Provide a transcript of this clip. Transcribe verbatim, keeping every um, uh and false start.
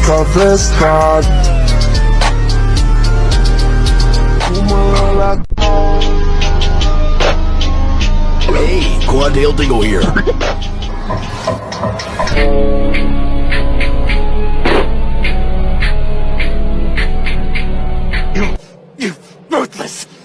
coverless God. Hey, Quad-tail Dingo here. You, you ruthless